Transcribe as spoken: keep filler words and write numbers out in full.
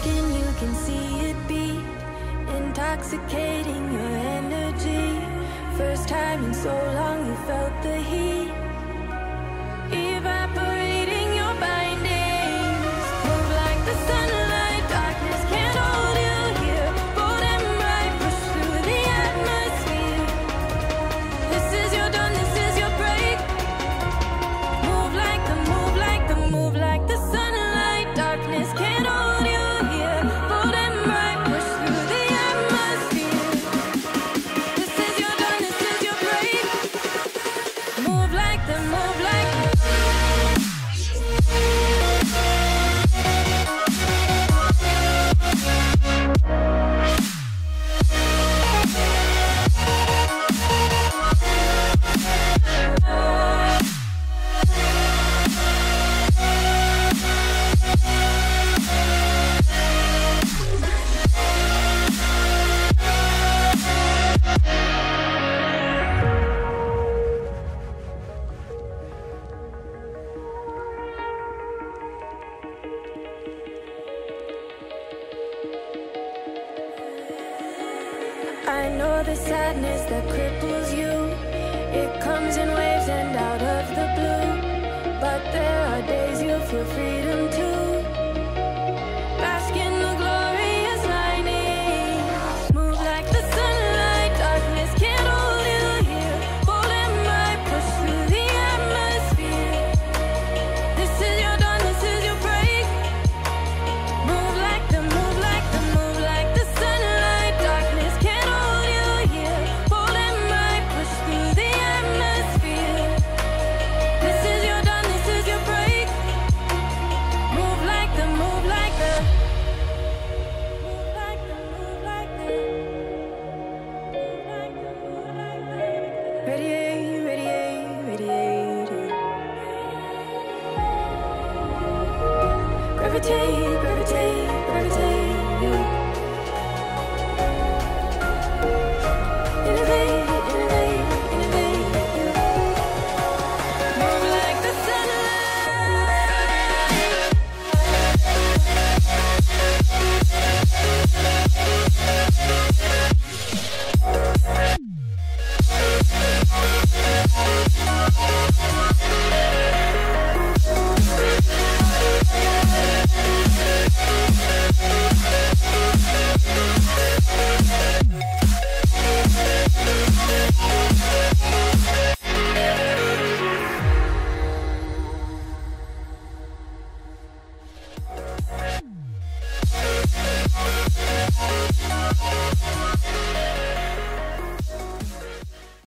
skin, you can see it beat, intoxicating your energy. First time in so long you felt the heat, evaporating your bindings. Move like the sunlight, darkness can't hold you here. Bold and bright, push through the atmosphere. This is your dawn, this is your break. Move like the, move like the, move like the sunlight, darkness can't hold you here. Bold and bright, push through the atmosphere. This is your dawn, this is your break. Move like the, move like the. I know the sadness that cripples you. It comes in waves and out of the blue. But there are days you feel freedom too. Bask in the glorious lightning. Move like the sunlight, darkness can't hold you here. Bold and bright, push through the atmosphere. This is your dawn, this is your break. Move like the, move like the, move like the sunlight, darkness can't hold you here. Bold and bright, push through the atmosphere. This is your dawn, this is your break. Move like the, move like the, move like the, move like the, move like the, move like the. Radiate, radiate, radiate. Gravitate, gravitate, gravitate. Innovate, innovate, innovate. Move like the sunlight.